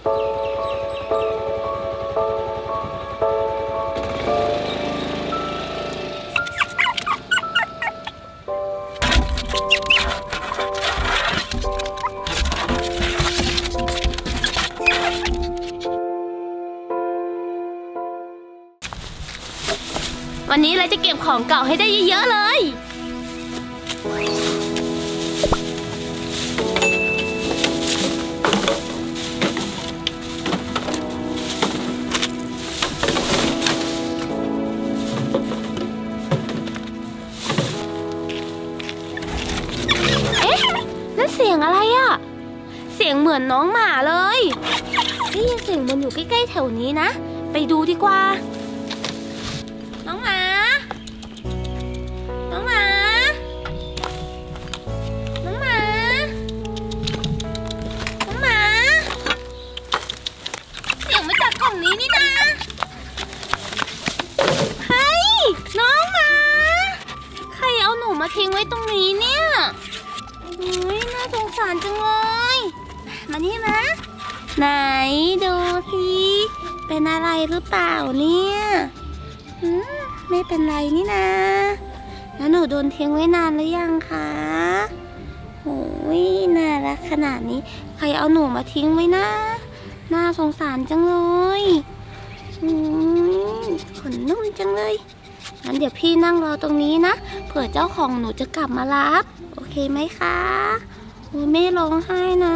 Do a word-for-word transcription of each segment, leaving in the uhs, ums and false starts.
วันนี้เราจะเก็บของเก่าให้ได้เยอะๆเลยเอ๊ะนั่นเสียงอะไรอะเสียงเหมือนน้องหมาเลยได้ยินเสียงมันอยู่ใกล้ๆแถวนี้นะไปดูดีกว่าน้องหมาน้องหมาน้องหมาน้องหมาเสียงมาจากกล่องนี้นี่นะเฮ้ยน้องหมาใครเอาหนูมาทิ้งไว้ตรงนี้เนี่ยอุ้ยน่าสงสารจังเลยมานี่มาไหนดูสิเป็นอะไรหรือเปล่าเนี่ยไม่เป็นไรนี่นะแล้วหนูโดนทิ้งไว้นานหรือยังคะโอ้ยน่ารักขนาดนี้ใครเอาหนูมาทิ้งไว้นะน่าสงสารจังเลยขนนุ่มจังเลยงั้นเดี๋ยวพี่นั่งรอตรงนี้นะเผื่อเจ้าของหนูจะกลับมารับโอเคไหมคะโอ้ยไม่ร้องไห้นะ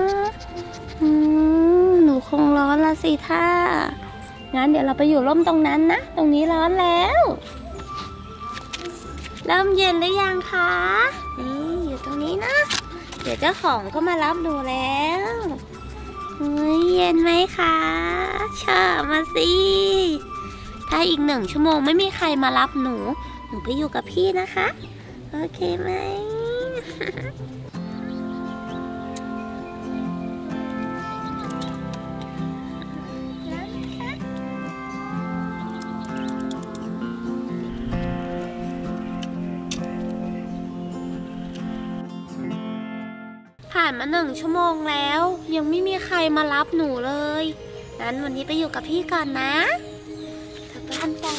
หนูคงร้อนละสิท่างั้นเดี๋ยวเราไปอยู่ร่มตรงนั้นนะตรงนี้ร้อนแล้วเริ่มเย็นหรือยังคะนี่อยู่ตรงนี้นะเดี๋ยวเจ้าของก็มารับหนูแล้วเฮ้ยเย็นไหมคะชอบมาสิถ้าอีกหนึ่งชั่วโมงไม่มีใครมารับหนูหนูไปอยู่กับพี่นะคะโอเคไหมผ่านมาหนึ่งชั่วโมงแล้วยังไม่มีใครมารับหนูเลยงั้นวันนี้ไปอยู่กับพี่ก่อนนะกลับบ้านกัน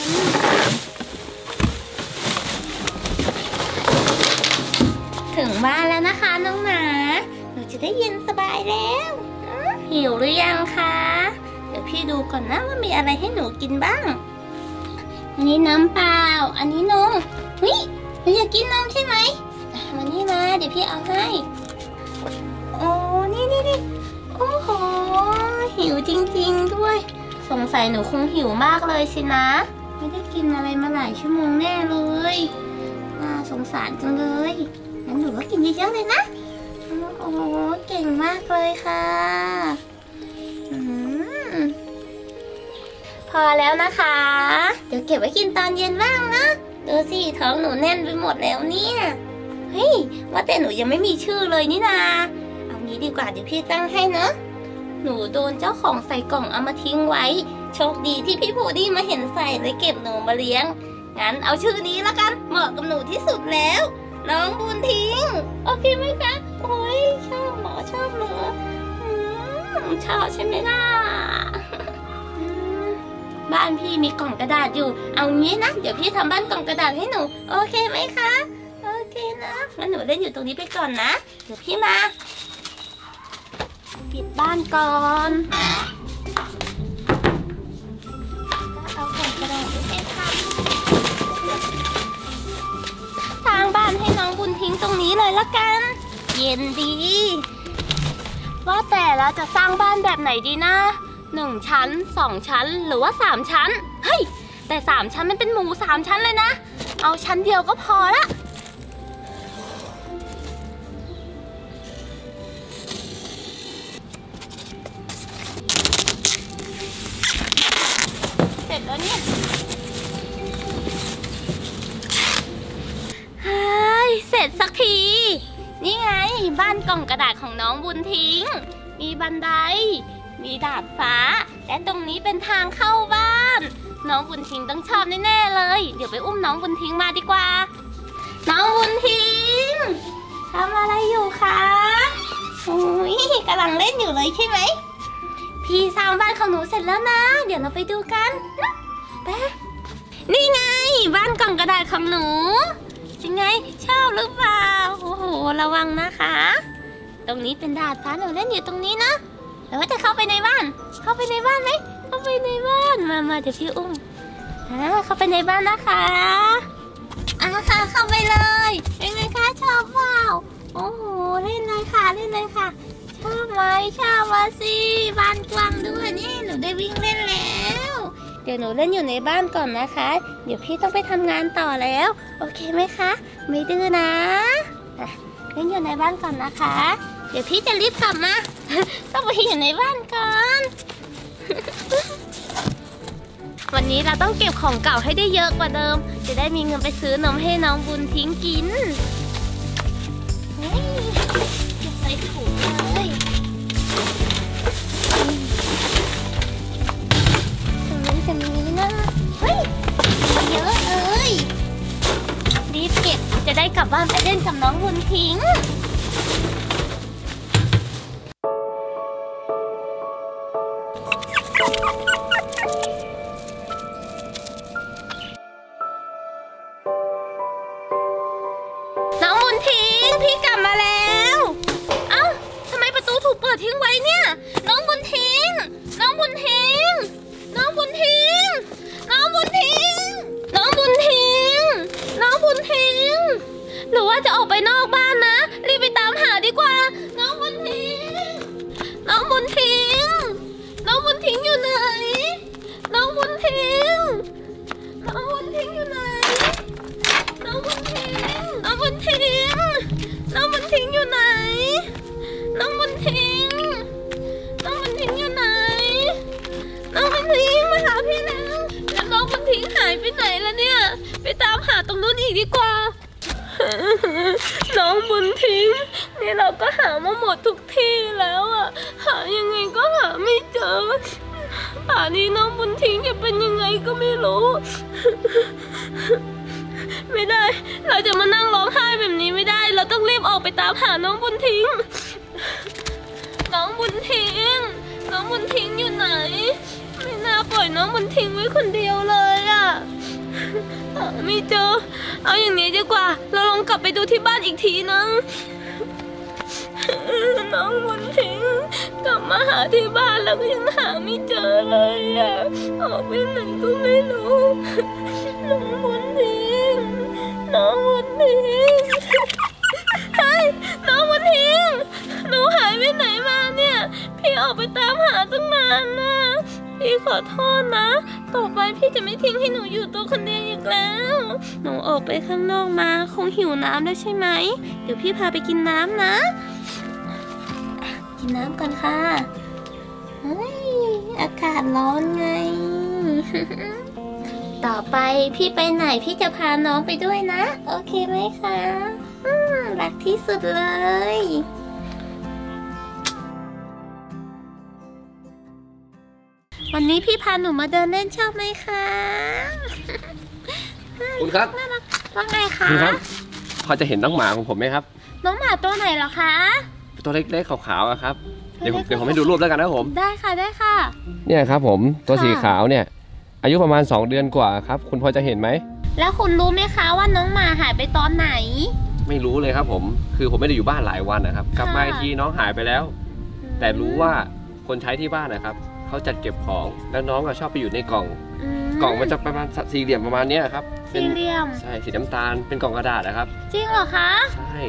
ถึงบ้านแล้วนะคะน้องหมาหนูจะได้เย็นสบายแล้วหิวหรือยังคะเดี๋ยวพี่ดูก่อนนะว่ามีอะไรให้หนูกินบ้างอันนี้น้ำเปล่าอันนี้นมเฮ้ยหนูอยากกินนมใช่ไหมมานี่มาเดี๋ยวพี่เอาให้โอ้นี่นี่นี่โอ้โหหิวจริงๆด้วยสงสัยหนูคงหิวมากเลยสินะไม่ได้กินอะไรมาหลายชั่วโมงแน่เลยน่าสงสารจังเลยงั้นหนูก็กินเยอะๆเลยนะโอ้โหเก่งมากเลยค่ะพอแล้วนะคะเดี๋ยวเก็บไว้กินตอนเย็นบ้างนะดูสิท้องหนูแน่นไปหมดแล้วเนี่ยเฮ้ยว่าแต่หนูยังไม่มีชื่อเลยนี่นาเอางี้ดีกว่าเดี๋ยวพี่ตั้งให้เนอะหนูโดนเจ้าของใส่กล่องเอามาทิ้งไว้โชคดีที่พี่ผู้ดีมาเห็นใส่เลยเก็บหนูมาเลี้ยงงั้นเอาชื่อนี้ละกันเหมาะกับหนูที่สุดแล้วน้องบุญทิ้งโอเคไหมคะโอ้ยชอบหมอชอบหนูชอบใช่ไหมล่ะบ้านพี่มีกล่องกระดาษอยู่เอางี้นะเดี๋ยวพี่ทำบ้านกล่องกระดาษให้หนูโอเคไหมคะโอเคนะงั้นหนูเล่นอยู่ตรงนี้ไปก่อนนะเดี๋ยวพี่มาปิดบ้านก่อนก็เอากล่องกระดาษไปเททำสร้างบ้านให้น้องบุญทิ้งตรงนี้เลยละกันเย็นดีว่าแต่เราจะสร้างบ้านแบบไหนดีนะหนึ่งชั้นสองชั้นหรือว่าสามชั้นเฮ้ยแต่สามชั้นมันเป็นหมูสามชั้นเลยนะเอาชั้นเดียวก็พอละเสร็จแล้วเนี่ยเฮ้ยเสร็จสักทีนี่ไงบ้านกล่องกระดาษของน้องบุญทิ้งมีบันไดมีดาดฟ้าและตรงนี้เป็นทางเข้าบ้านน้องบุญทิ้งต้องชอบแน่ๆเลยเดี๋ยวไปอุ้มน้องบุญทิ้งมาดีกว่าน้องบุญทิ้งทำอะไรอยู่คะโอ้ยกำลังเล่นอยู่เลยใช่ไหมพี่สร้างบ้านของหนูเสร็จแล้วนะเดี๋ยวเราไปดูกันไปนี่ไงบ้านกล่องกระดาษของหนูยังไงชอบหรือเปล่าโอ้โหระวังนะคะตรงนี้เป็นดาดฟ้าหนูเล่นอยู่ตรงนี้นะแล้วว่าจะเข้าไปในบ้านเข้าไปในบ้านไหมเข้าไปในบ้านมามาเดี๋ยวพี่อุ้มอ่าเข้าไปในบ้านนะคะอ่าค่ะเข้าไปเลยเป็นไงคะชอบเปล่าโอ้โหเล่นเลยค่ะเล่นเลยค่ะชอบไหมชอบมาสิบ้านกว้างด้วยนี่หนูได้วิ่งเล่นแล้วเดี๋ยวหนูเล่นอยู่ในบ้านก่อนนะคะเดี๋ยวพี่ต้องไปทำงานต่อแล้วโอเคไหมคะไม่ดื้อนะเล่นอยู่ในบ้านก่อนนะคะเดี๋ยวพี่จะรีบกลับมาต้องไปอยู่ในบ้านก่อนวันนี้เราต้องเก็บของเก่าให้ได้เยอะกว่าเดิมจะได้มีเงินไปซื้อนมให้น้องบุญทิ้งกินเฮ้ยเก็บใส่ถุงเลยตรงนั้นจะมีนะเฮ้ยเยอะเลยรีบเก็บจะได้กลับบ้านไปเล่นกับน้องบุญทิ้งน้องบุญทิ้งพี่กลับมาแล้วเอ้าทำไมประตูถูกเปิดทิ้งไว้เนี่ยน้องบุญทิ้งน้องบุญทิ้งน้องบุญทิ้งน้องบุญทิ้งน้องบุญทิ้งน้องบุญทิ้งหรือว่าจะออกไปนอกบ้านนะรีบไปตามหาดีกว่าน้องบุญทิ้งน้องบุญทิ้งน้องบุญทิ้งอยู่ไหนน้องบุญทิ้งน้องบุญทิ้งอยู่ไหนน้องบุญทิ้งน้องบุญทิ้งน้องบุญทิ้งอยู่ไหนน้องบุญทิ้งน้องบุญทิ้งอยู่ไหนน้องบุญทิ้งมาหาพี่แล้วแล้วน้องบุญทิ้งหายไปไหนแล้วเนี่ยไปตามหาตรงนู้นอีกดีกว่าน้องบุญทิ้งนี่เราก็หามาหมดทุกที่แล้วอะหายังไงก็หาไม่เจอป่านนี้น้องบุญทิ้งจะเป็นยังไงก็ไม่รู้ไม่ได้เราจะมานั่งร้องไห้แบบนี้ไม่ได้เราต้องรีบออกไปตามหาน้องบุญทิ้งน้องบุญทิ้งน้องบุญทิ้งอยู่ไหนไม่น่าปล่อยน้องบุญทิ้งไว้คนเดียวเลยอะหาไม่เจอเอาอย่างนี้ดีกว่าเราลองกลับไปดูที่บ้านอีกทีนึงน้องบุญทิ้งกลับมาหาที่บ้านแล้วก็ยังหาไม่เจอเลยอะออกไปไหนก็ไม่รู้น้องบุญทิ้งน้องบุญทิ้งเฮ้ยน้องบุญทิ้งหนูหายไปไหนมาเนี่ยพี่ออกไปตามหาตั้งนานนะพี่ขอโทษนะต่อไปพี่จะไม่ทิ้งให้หนูอยู่ตัวคนเดียวอีกแล้วหนูออกไปข้างนอกมาคงหิวน้ำแล้วใช่ไหมเดี๋ยวพี่พาไปกินน้ำนะกินน้ำก่อนค่ะเฮ้ยอากาศร้อนไง ต่อไปพี่ไปไหนพี่จะพาน้องไปด้วยนะโอเคไหมคะอืมรักที่สุดเลยวันนี้พี่พาหนูมาเดินเล่นชอบไหมคะคุณครับว่าไงคะคุณครับพอจะเห็นน้องหมาของผมไหมครับน้องหมาตัวไหนเหรอคะตัวเล็กๆขาวๆครับเดี๋ยวผมเดี๋ยวผมให้ดูรูปแล้วกันนะผมได้ค่ะได้ค่ะเนี่ยครับผมตัวสีขาวเนี่ยอายุประมาณสองเดือนกว่าครับคุณพอจะเห็นไหมแล้วคุณรู้ไหมคะว่าน้องหมาหายไปตอนไหนไม่รู้เลยครับผมคือผมไม่ได้อยู่บ้านหลายวันนะครับกลับมาอีกทีน้องหายไปแล้วแต่รู้ว่าคนใช้ที่บ้านนะครับเขาจัดเก็บของแล้วน้องก็ชอบไปอยู่ในกล่องกล่องมันจะประมาณสี่เหลี่ยมประมาณนี้ครับสี่เหลี่ยมใช่สีน้ำตาลเป็นกล่องกระดาษนะครับจริงเหรอคะใช่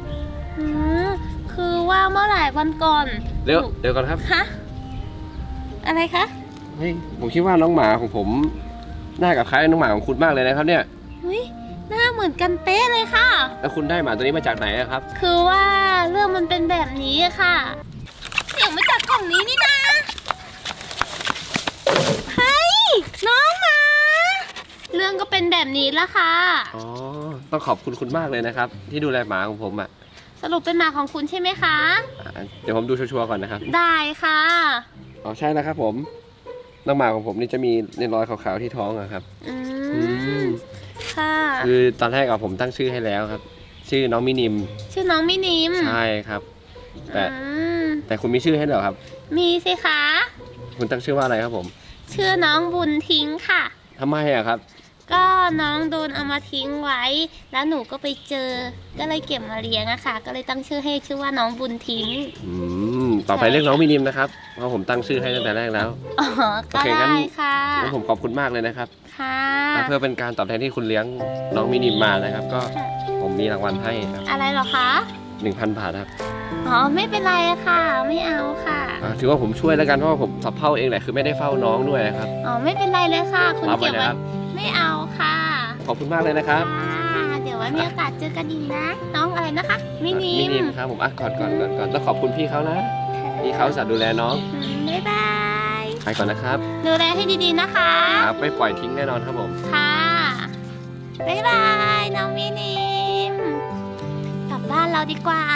คือว่าเมื่อหลายวันก่อนเดี๋ยวเดี๋ยวก่อนครับคะอะไรคะเฮ้ยผมคิดว่าน้องหมาของผมหน้ากับคล้ายน้องหมาของคุณมากเลยนะครับเนี่ยอุ้ยหน้าเหมือนกันเป๊ะเลยค่ะแล้วคุณได้หมาตัวนี้มาจากไหนครับคือว่าเรื่องมันเป็นแบบนี้ค่ะเสียงมาจากกล่องนี้นี่นะเฮ้ยน้องหมาเรื่องก็เป็นแบบนี้ละค่ะอ๋อต้องขอบคุณคุณมากเลยนะครับที่ดูแลหมาของผมอ่ะสรุปเป็นหมาของคุณใช่ไหมคะเดี๋ยวผมดูชัวร์ๆก่อนนะครับได้ค่ะอ๋อใช่แล้วครับผมน้องหมาของผมนี่จะมีเนื้อรอยขาวๆที่ท้องอะครับอืมค่ะคือตอนแรกอะผมตั้งชื่อให้แล้วครับชื่อน้องมินิมชื่อน้องมินิมใช่ครับแต่แต่คุณมีชื่อให้เหรอครับมีสิคะคุณตั้งชื่อว่าอะไรครับผมชื่อน้องบุญทิ้งค่ะทำไมอะครับก็น้องโดนเอามาทิ้งไว้ แล้วหนูก็ไปเจอก็เลยเก็บมาเลี้ยงอะค่ะก็เลยตั้งชื่อให้ชื่อว่าน้องบุญทิ้งอืมต่อไปเรียกน้องมินิมนะครับเพราะผมตั้งชื่อให้ตั้งแต่แรกแล้วอ๋อก็ได้ค่ะผมขอบคุณมากเลยนะครับค่ะเพื่อเป็นการตอบแทนที่คุณเลี้ยงน้องมินิมมานะครับ ก็ผมมีรางวัลให้ครับอะไรเหรอคะหนึ่งพันบาทครับอ๋อไม่เป็นไรค่ะไม่เอาค่ะอ่าถือว่าผมช่วยแล้วกันเพราะว่าผมสับเฝ้าเองแหละคือไม่ได้เฝ้าน้องด้วยนะครับอ๋อไม่เป็นไรเลยค่ะคุณรับไว้เก็บนะไว้ครับไม่เอาค่ะขอบคุณมากเลยนะครับค่ะเดี๋ยวไว้มีโอกาสเจอกันอีกนะ น้องอะไรนะคะมินิมิมนิมครับผมอ่ะก่อนก่อนก่อนก่อนต้องขอบคุณพี่เขานะพี่เขาสัตว์ดูแลน้องอืมบ๊ายบายไปก่อนนะครับดูแลให้ดีๆนะคะครับไม่ปล่อยทิ้งแน่นอนครับผมค่ะบ๊ายบายน้องมินิมกลับบ้านเราดีกว่า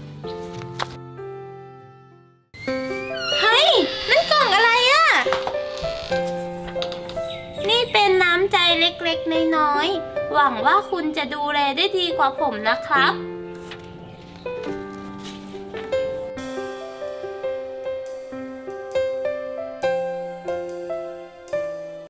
เฮ้ยนั่นกล่องอะไรอะนี่เป็นน้ำใจเล็กๆน้อยๆหวังว่าคุณจะดูแลได้ดีกว่าผมนะครับ